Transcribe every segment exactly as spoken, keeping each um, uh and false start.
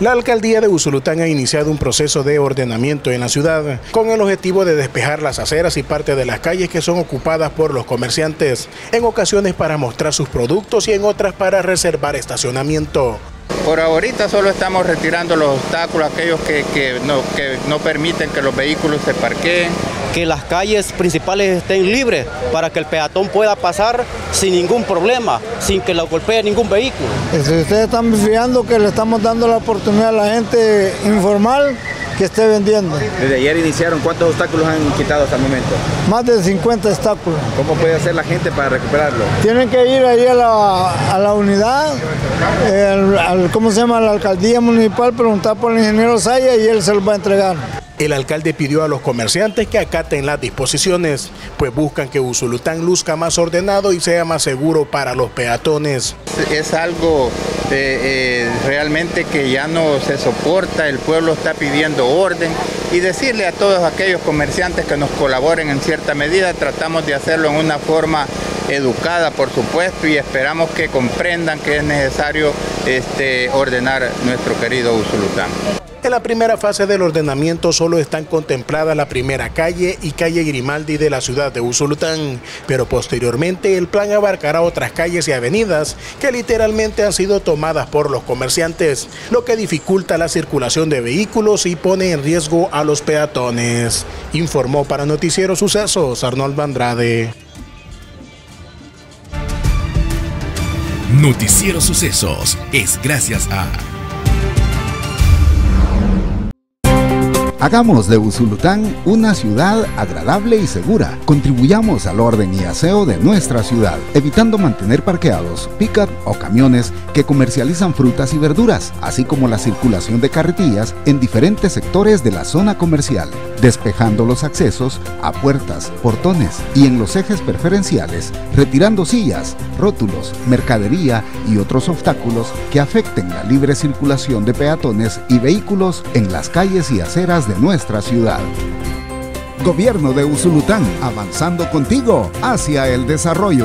La alcaldía de Usulután ha iniciado un proceso de ordenamiento en la ciudad con el objetivo de despejar las aceras y parte de las calles que son ocupadas por los comerciantes, en ocasiones para mostrar sus productos y en otras para reservar estacionamiento. Por ahorita solo estamos retirando los obstáculos, aquellos que, que, no, que no permiten que los vehículos se parqueen. Que las calles principales estén libres para que el peatón pueda pasar sin ningún problema, sin que lo golpee ningún vehículo. Si ustedes están fiando que le estamos dando la oportunidad a la gente informal que esté vendiendo. Desde ayer iniciaron, ¿cuántos obstáculos han quitado hasta el momento? Más de cincuenta obstáculos. ¿Cómo puede hacer la gente para recuperarlo? Tienen que ir ahí a la, a la unidad, el, al, ¿cómo se llama? A la alcaldía municipal, preguntar por el ingeniero Saya y él se los va a entregar. El alcalde pidió a los comerciantes que acaten las disposiciones, pues buscan que Usulután luzca más ordenado y sea más seguro para los peatones. Es algo eh, eh, realmente que ya no se soporta, el pueblo está pidiendo orden y decirle a todos aquellos comerciantes que nos colaboren en cierta medida, tratamos de hacerlo en una forma educada, por supuesto, y esperamos que comprendan que es necesario este, ordenar nuestro querido Usulután. En la primera fase del ordenamiento solo están contempladas la primera calle y calle Grimaldi de la ciudad de Usulután, pero posteriormente el plan abarcará otras calles y avenidas que literalmente han sido tomadas por los comerciantes, lo que dificulta la circulación de vehículos y pone en riesgo a los peatones. Informó para Noticiero Sucesos Arnold Andrade. Noticiero Sucesos es gracias a... Hagamos de Usulután una ciudad agradable y segura. Contribuyamos al orden y aseo de nuestra ciudad, evitando mantener parqueados pick-up o camiones que comercializan frutas y verduras, así como la circulación de carretillas en diferentes sectores de la zona comercial, despejando los accesos a puertas, portones y en los ejes preferenciales, retirando sillas, rótulos, mercadería y otros obstáculos que afecten la libre circulación de peatones y vehículos en las calles y aceras de nuestra ciudad. Gobierno de Usulután, avanzando contigo hacia el desarrollo.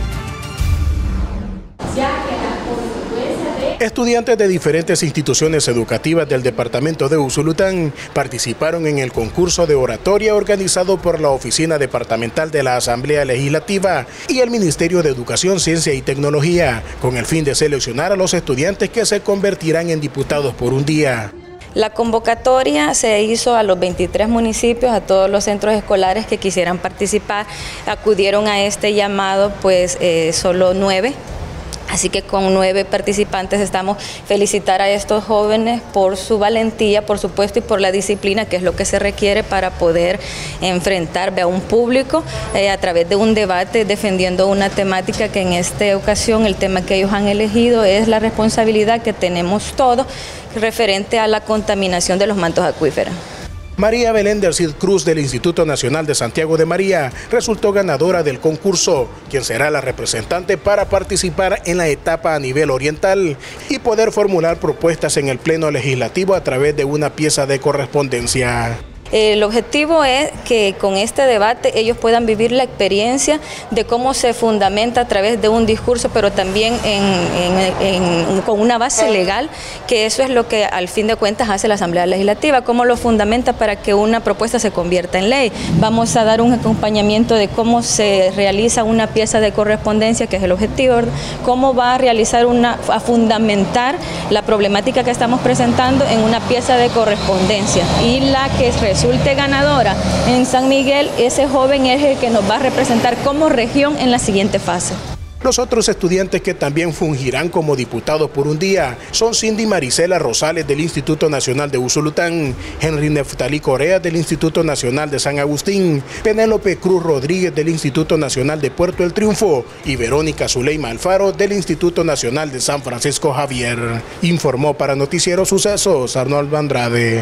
Estudiantes de diferentes instituciones educativas del departamento de Usulután participaron en el concurso de oratoria organizado por la Oficina Departamental de la Asamblea Legislativa y el Ministerio de Educación, Ciencia y Tecnología, con el fin de seleccionar a los estudiantes que se convertirán en diputados por un día. La convocatoria se hizo a los veintitrés municipios, a todos los centros escolares que quisieran participar. Acudieron a este llamado pues eh, solo nueve. Así que con nueve participantes estamos felicitar a estos jóvenes por su valentía, por supuesto, y por la disciplina, que es lo que se requiere para poder enfrentar a un público eh, a través de un debate defendiendo una temática que en esta ocasión el tema que ellos han elegido es la responsabilidad que tenemos todos referente a la contaminación de los mantos acuíferos. María Belén del Cid Cruz del Instituto Nacional de Santiago de María resultó ganadora del concurso, quien será la representante para participar en la etapa a nivel oriental y poder formular propuestas en el Pleno Legislativo a través de una pieza de correspondencia. El objetivo es que con este debate ellos puedan vivir la experiencia de cómo se fundamenta a través de un discurso, pero también en, en, en, con una base legal, que eso es lo que al fin de cuentas hace la Asamblea Legislativa, cómo lo fundamenta para que una propuesta se convierta en ley. Vamos a dar un acompañamiento de cómo se realiza una pieza de correspondencia, que es el objetivo, ¿verdad? Cómo va a realizar una, a fundamentar la problemática que estamos presentando en una pieza de correspondencia, y la que resulte ganadora en San Miguel, ese joven es el que nos va a representar como región en la siguiente fase. Los otros estudiantes que también fungirán como diputados por un día son Cindy Marisela Rosales del Instituto Nacional de Usulután, Henry Neftalí Correa del Instituto Nacional de San Agustín, Penélope Cruz Rodríguez del Instituto Nacional de Puerto El Triunfo y Verónica Zuleima Alfaro del Instituto Nacional de San Francisco Javier. Informó para Noticiero Sucesos Arnold Andrade.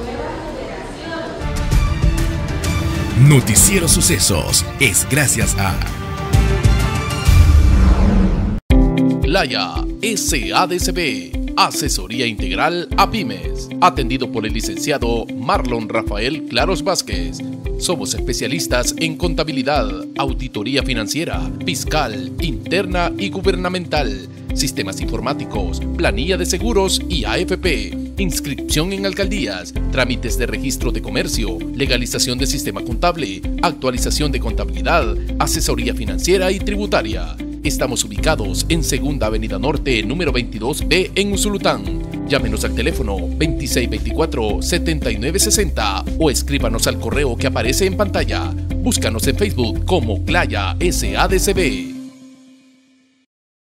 Noticiero Sucesos es gracias a Laya S A D C B, Asesoría integral a pymes. Atendido por el licenciado Marlon Rafael Claros Vázquez. Somos especialistas en contabilidad, auditoría financiera, fiscal, interna y gubernamental, sistemas informáticos, planilla de seguros y A F P, inscripción en alcaldías, trámites de registro de comercio, legalización de sistema contable, actualización de contabilidad, asesoría financiera y tributaria. Estamos ubicados en Segunda Avenida Norte, número veintidós B en Usulután. Llámenos al teléfono veintiséis veinticuatro, setenta y nueve sesenta o escríbanos al correo que aparece en pantalla. Búscanos en Facebook como Claya S A D C B.